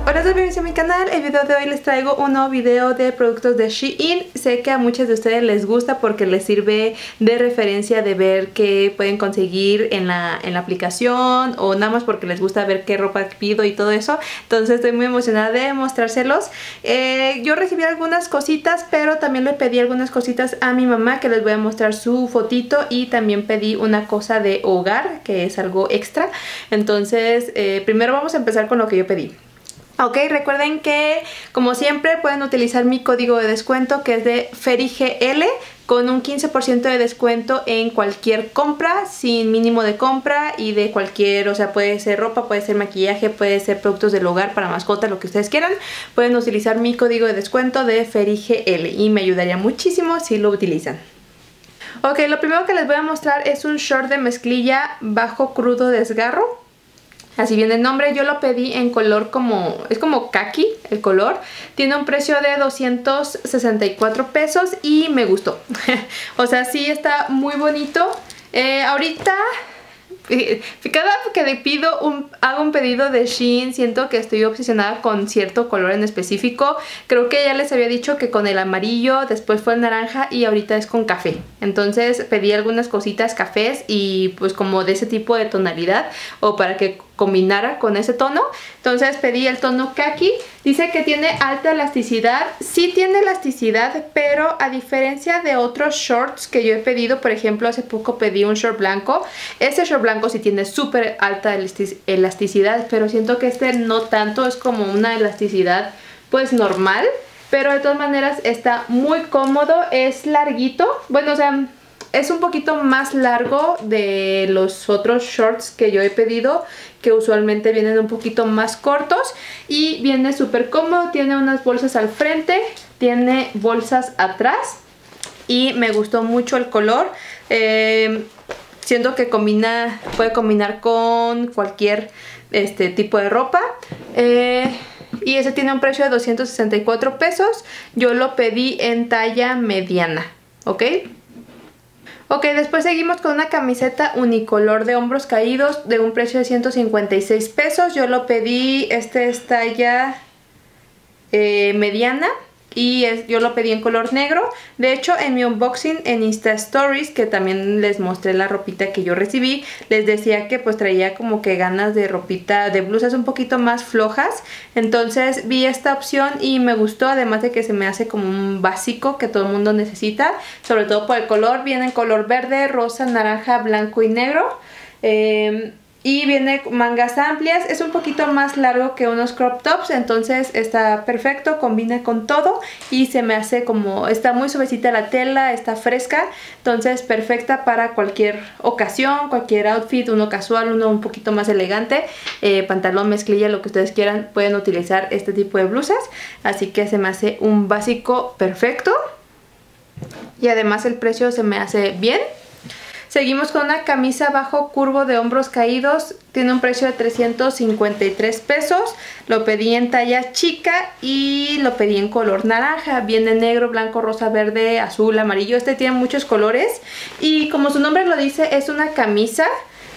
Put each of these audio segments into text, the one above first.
Hola, bienvenidos a mi canal. El video de hoy les traigo un nuevo video de productos de Shein. Sé que a muchos de ustedes les gusta porque les sirve de referencia de ver qué pueden conseguir en la aplicación, o nada más porque les gusta ver qué ropa pido y todo eso. Entonces estoy muy emocionada de mostrárselos. Yo recibí algunas cositas, pero también le pedí algunas cositas a mi mamá, que les voy a mostrar su fotito, y también pedí una cosa de hogar, que es algo extra. Entonces primero vamos a empezar con lo que yo pedí. Ok, recuerden que como siempre pueden utilizar mi código de descuento, que es de FERIGL, con un 15% de descuento en cualquier compra, sin mínimo de compra, y de cualquier, o sea, puede ser ropa, puede ser maquillaje, puede ser productos del hogar, para mascotas, lo que ustedes quieran. Pueden utilizar mi código de descuento de FERIGL y me ayudaría muchísimo si lo utilizan. Ok, lo primero que les voy a mostrar es un short de mezclilla bajo crudo desgarro. Así viene el nombre. Yo lo pedí en color como, es como kaki el color. Tiene un precio de 264 pesos y me gustó. O sea, sí está muy bonito. Ahorita, cada que hago un pedido de Shein, siento que estoy obsesionada con cierto color en específico. Creo que ya les había dicho que con el amarillo, después fue el naranja y ahorita es con café. Entonces pedí algunas cositas cafés y pues como de ese tipo de tonalidad, o para que combinara con ese tono. Entonces pedí el tono kaki. Dice que tiene alta elasticidad. Sí tiene elasticidad, pero a diferencia de otros shorts que yo he pedido, por ejemplo hace poco pedí un short blanco. Ese short blanco sí tiene súper alta elasticidad, pero siento que este no tanto. Es como una elasticidad pues normal, pero de todas maneras está muy cómodo. Es larguito, bueno, o sea, es un poquito más largo de los otros shorts que yo he pedido, que usualmente vienen un poquito más cortos, y viene súper cómodo. Tiene unas bolsas al frente, tiene bolsas atrás, y me gustó mucho el color. Siento que puede combinar con cualquier tipo de ropa. Y ese tiene un precio de 264 pesos. Yo lo pedí en talla mediana, ¿ok? Ok, después seguimos con una camiseta unicolor de hombros caídos de un precio de 156 pesos. Yo lo pedí, es talla mediana, y yo lo pedí en color negro. De hecho, en mi unboxing en Insta Stories, que también les mostré la ropita que yo recibí, les decía que pues traía como que ganas de ropita, de blusas un poquito más flojas. Entonces vi esta opción y me gustó, además de que se me hace como un básico que todo el mundo necesita, sobre todo por el color. Viene en color verde, rosa, naranja, blanco y negro. Y viene mangas amplias. Es un poquito más largo que unos crop tops, entonces está perfecto, combina con todo y se me hace como, está muy suavecita la tela, está fresca, entonces perfecta para cualquier ocasión, cualquier outfit, uno casual, uno un poquito más elegante, pantalón, mezclilla, lo que ustedes quieran, pueden utilizar este tipo de blusas. Así que se me hace un básico perfecto y además el precio se me hace bien. Seguimos con una camisa bajo curvo de hombros caídos. Tiene un precio de 353 pesos. Lo pedí en talla chica y lo pedí en color naranja. Viene negro, blanco, rosa, verde, azul, amarillo. Este tiene muchos colores. Y como su nombre lo dice, es una camisa.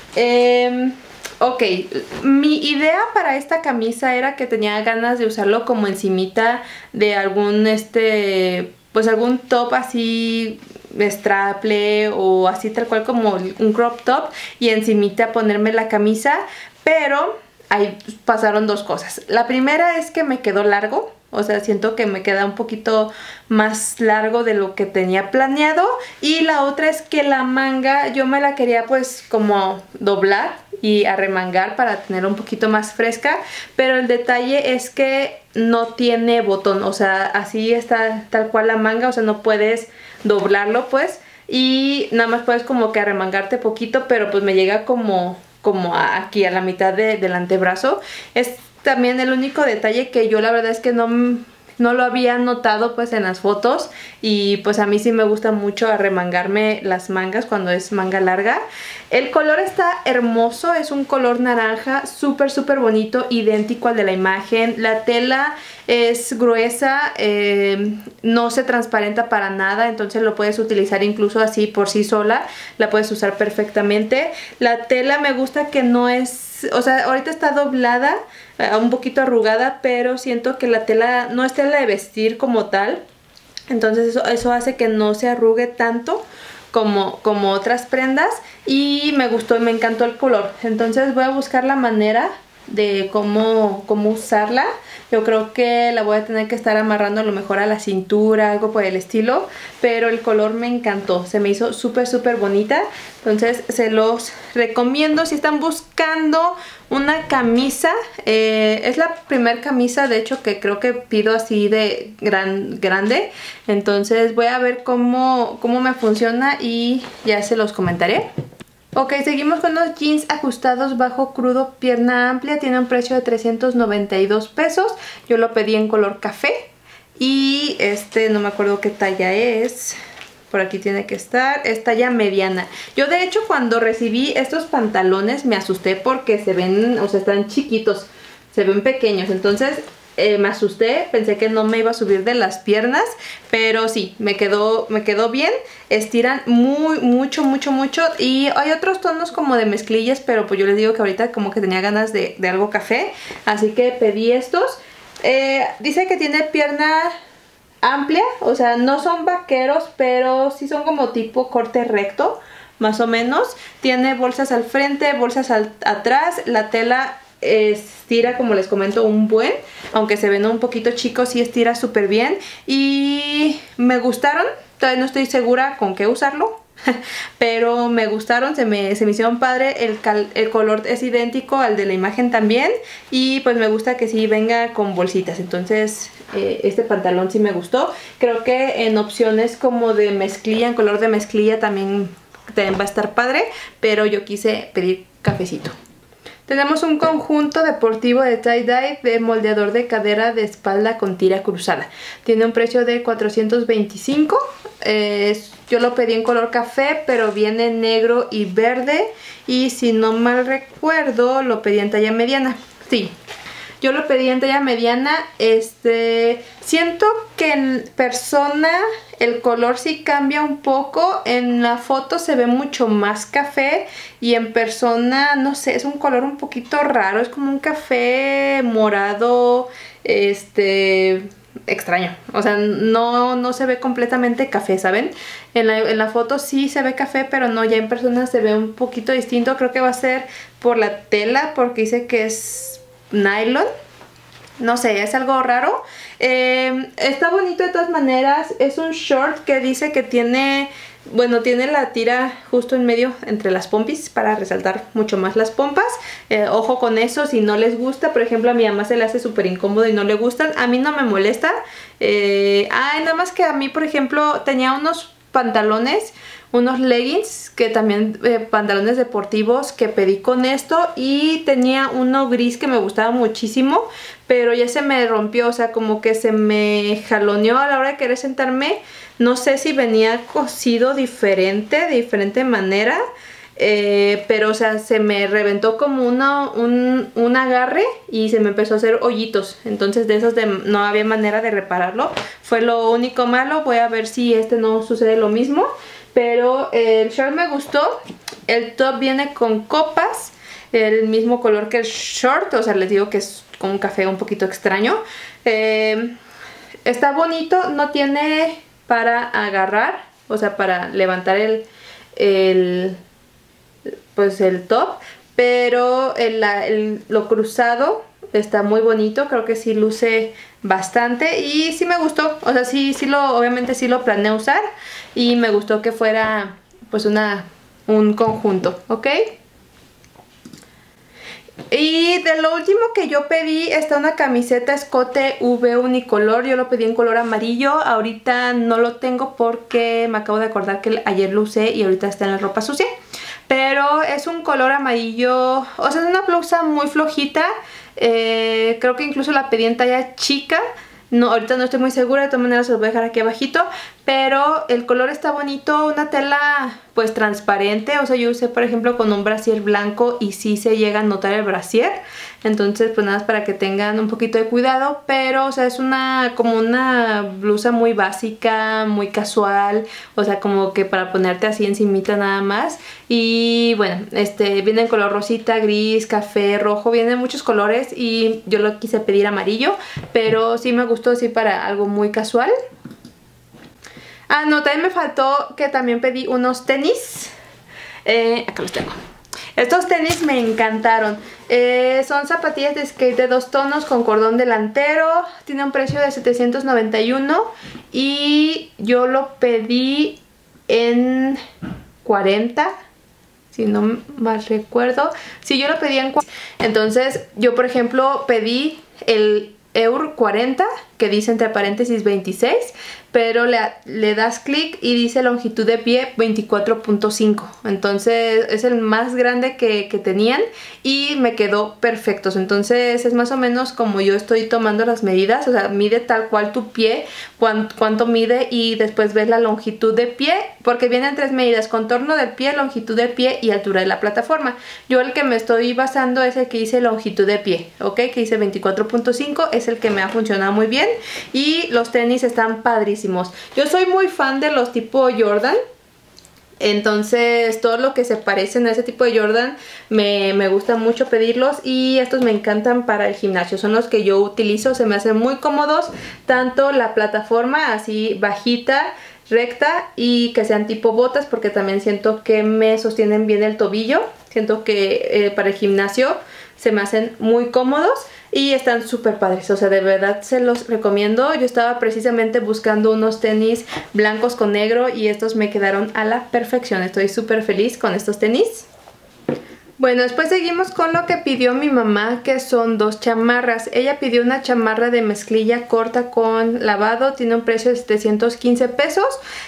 Ok, mi idea para esta camisa era que tenía ganas de usarlo como encimita de algún pues algún top así straple, o así tal cual como un crop top, y encimita ponerme la camisa. Pero ahí pasaron dos cosas. La primera es que me quedó largo, o sea, siento que me queda un poquito más largo de lo que tenía planeado. Y la otra es que la manga yo me la quería pues como doblar y arremangar para tener un poquito más fresca, pero el detalle es que no tiene botón, o sea, así está tal cual la manga, o sea, no puedes doblarlo pues, y nada más puedes como que arremangarte poquito, pero pues me llega como aquí a la mitad del antebrazo. Es también el único detalle que yo la verdad es que no lo había notado pues en las fotos, y pues a mí sí me gusta mucho arremangarme las mangas cuando es manga larga. El color está hermoso, es un color naranja súper bonito, idéntico al de la imagen. La tela es gruesa, no se transparenta para nada, entonces lo puedes utilizar incluso así por sí sola, la puedes usar perfectamente. La tela me gusta que no es o sea, ahorita está doblada, un poquito arrugada, pero siento que la tela no es tela de vestir como tal. Entonces eso hace que no se arrugue tanto como otras prendas. Y me gustó y me encantó el color. Entonces voy a buscar la manera de cómo usarla. Yo creo que la voy a tener que estar amarrando a lo mejor a la cintura, algo por el estilo, pero el color me encantó, se me hizo súper bonita. Entonces se los recomiendo si están buscando una camisa. Es la primera camisa de hecho que creo que pido así de grande. Entonces voy a ver cómo me funciona y ya se los comentaré. Ok, seguimos con los jeans ajustados bajo crudo pierna amplia. Tiene un precio de 392 pesos. Yo lo pedí en color café. Y no me acuerdo qué talla es. Por aquí tiene que estar. Es talla mediana. Yo de hecho cuando recibí estos pantalones me asusté porque se ven, o sea, están chiquitos. Se ven pequeños. Entonces me asusté, pensé que no me iba a subir de las piernas, pero sí, me quedó bien. Estiran mucho y hay otros tonos como de mezclillas, pero pues yo les digo que ahorita como que tenía ganas de algo café, así que pedí estos. Dice que tiene pierna amplia, o sea, no son vaqueros, pero sí son como tipo corte recto, más o menos. Tiene bolsas al frente, bolsas atrás, la tela estira, como les comento, un buen, aunque se ven un poquito chicos, sí estira súper bien y me gustaron. Todavía no estoy segura con qué usarlo, pero me gustaron, se me hicieron padre. El color es idéntico al de la imagen también y pues me gusta que sí venga con bolsitas. Entonces este pantalón sí me gustó. Creo que en opciones como de mezclilla, en color de mezclilla también va a estar padre, pero yo quise pedir cafecito. Tenemos un conjunto deportivo de tie-dye de moldeador de cadera de espalda con tira cruzada. Tiene un precio de 425. Yo lo pedí en color café, pero viene negro y verde. Y si no mal recuerdo, lo pedí en talla mediana. Sí, yo lo pedí en talla mediana. Siento que en persona el color sí cambia un poco. En la foto se ve mucho más café y en persona, no sé, es un color un poquito raro. Es como un café morado, extraño. O sea, no se ve completamente café, ¿saben? En la foto sí se ve café, pero no, ya en persona se ve un poquito distinto. Creo que va a ser por la tela, porque dice que es nylon. No sé, es algo raro. Está bonito de todas maneras. Es un short que dice que tiene, bueno, tiene la tira justo en medio entre las pompis para resaltar mucho más las pompas. Ojo con eso, si no les gusta. Por ejemplo, a mi mamá se le hace súper incómodo y no le gustan. A mí no me molesta. Nada más que a mí, por ejemplo, tenía unos pantalones, unos leggings, que también pantalones deportivos que pedí con esto, y tenía uno gris que me gustaba muchísimo, pero ya se me rompió, o sea, como que se me jaloneó a la hora de querer sentarme. No sé si venía cosido de diferente manera, pero o sea, se me reventó como un agarre y se me empezó a hacer hoyitos. Entonces de esos no había manera de repararlo. Fue lo único malo. Voy a ver si no sucede lo mismo. Pero el short me gustó. El top viene con copas, el mismo color que el short. O sea, les digo que es con un café un poquito extraño. Está bonito. No tiene para agarrar, o sea, para levantar pues el top, pero lo cruzado está muy bonito. Creo que sí luce bastante y sí me gustó. O sea, obviamente sí lo planeé usar y me gustó que fuera pues un conjunto, ¿ok? Y de lo último que yo pedí está una camiseta escote V unicolor. Yo lo pedí en color amarillo. Ahorita no lo tengo porque me acabo de acordar que ayer lo usé y ahorita está en la ropa sucia. Pero es un color amarillo, o sea, es una blusa muy flojita. Creo que incluso la pedí en talla chica. No, ahorita no estoy muy segura, de todas maneras se los voy a dejar aquí abajito. pero el color está bonito, una tela pues transparente, o sea, yo usé por ejemplo con un brasier blanco y sí se llega a notar el brasier, entonces pues nada más para que tengan un poquito de cuidado, pero o sea, es como una blusa muy básica, muy casual, o sea, como que para ponerte así encimita nada más. Y bueno, viene en color rosita, gris, café, rojo, vienen muchos colores y yo lo quise pedir amarillo, pero sí me gustó así para algo muy casual. Ah, no, también me faltó que también pedí unos tenis. Acá los tengo. Estos tenis me encantaron. Son zapatillas de skate de 2 tonos con cordón delantero. Tiene un precio de 791 y yo lo pedí en 40, si no mal recuerdo. Sí, yo lo pedí en 40. Entonces yo por ejemplo pedí el EUR 40, que dice entre paréntesis 26, pero le das clic y dice longitud de pie 24.5, entonces es el más grande que tenían y me quedó perfecto. Entonces es más o menos como yo estoy tomando las medidas, o sea, mide tal cual tu pie, cuánto mide, y después ves la longitud de pie, porque vienen 3 medidas: contorno del pie, longitud de pie y altura de la plataforma. Yo el que me estoy basando es el que dice longitud de pie, ¿ok? Que dice 24.5, es el que me ha funcionado muy bien y los tenis están padrísimos. Yo soy muy fan de los tipo Jordan, entonces todo lo que se parecen a ese tipo de Jordan me gusta mucho pedirlos, y estos me encantan para el gimnasio, son los que yo utilizo, se me hacen muy cómodos, tanto la plataforma así bajita, recta, y que sean tipo botas, porque también siento que me sostienen bien el tobillo. Siento que para el gimnasio se me hacen muy cómodos y están súper padres, o sea, de verdad se los recomiendo. Yo estaba precisamente buscando unos tenis blancos con negro y estos me quedaron a la perfección. Estoy súper feliz con estos tenis. Bueno, después seguimos con lo que pidió mi mamá, que son 2 chamarras. Ella pidió una chamarra de mezclilla corta con lavado, tiene un precio de 715 pesos.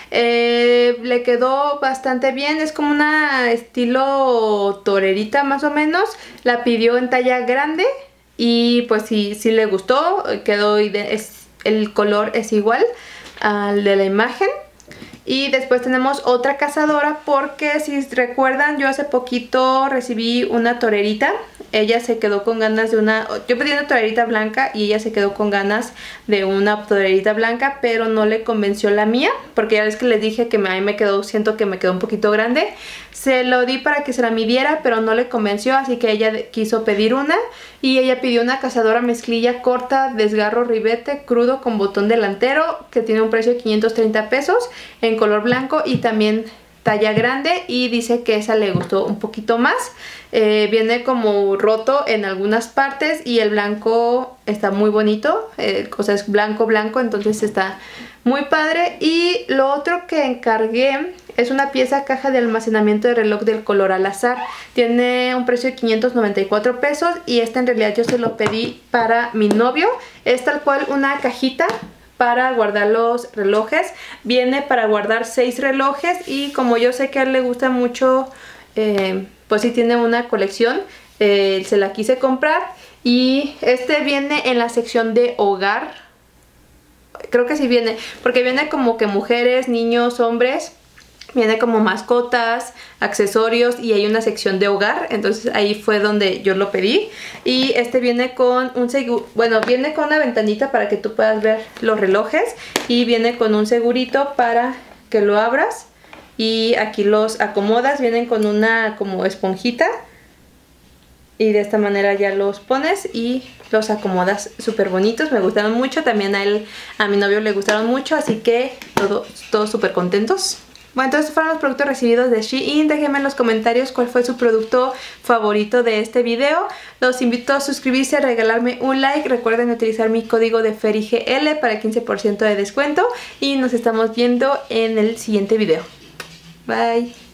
Le quedó bastante bien, es como una estilo torerita más o menos. La pidió en talla grande y pues sí le gustó, quedó el color es igual al de la imagen. Y después tenemos otra cazadora, porque si recuerdan, yo hace poquito recibí una torerita. Ella se quedó con ganas de yo pedí una torerita blanca y ella se quedó con ganas de una torerita blanca, pero no le convenció la mía, porque ya ves que les dije que a mí siento que me quedó un poquito grande. Se lo di para que se la midiera, pero no le convenció, así que ella quiso pedir una. Y ella pidió una cazadora mezclilla corta, desgarro ribete, crudo con botón delantero, que tiene un precio de 530 pesos, en color blanco y también talla grande, y dice que esa le gustó un poquito más. Viene como roto en algunas partes y el blanco está muy bonito, o sea, es blanco, entonces está muy padre. Y lo otro que encargué es una pieza caja de almacenamiento de reloj del color al azar. Tiene un precio de 594 pesos y en realidad yo se lo pedí para mi novio. Es tal cual una cajita para guardar los relojes. Viene para guardar 6 relojes y como yo sé que a él le gusta mucho, pues sí tiene una colección, se la quise comprar. Y viene en la sección de hogar. Creo que sí viene, porque viene como que mujeres, niños, hombres. Viene como mascotas, accesorios y hay una sección de hogar. Entonces ahí fue donde yo lo pedí. Y viene con viene con una ventanita para que tú puedas ver los relojes. Y viene con un segurito para que lo abras. Y aquí los acomodas. Vienen con una como esponjita. Y de esta manera ya los pones y los acomodas súper bonitos. Me gustaron mucho. También a mi novio le gustaron mucho. Así que todos súper contentos. Bueno, entonces estos fueron los productos recibidos de Shein. Déjenme en los comentarios cuál fue su producto favorito de este video. Los invito a suscribirse, a regalarme un like. Recuerden utilizar mi código de FERIGL para el 15% de descuento. Y nos estamos viendo en el siguiente video. Bye.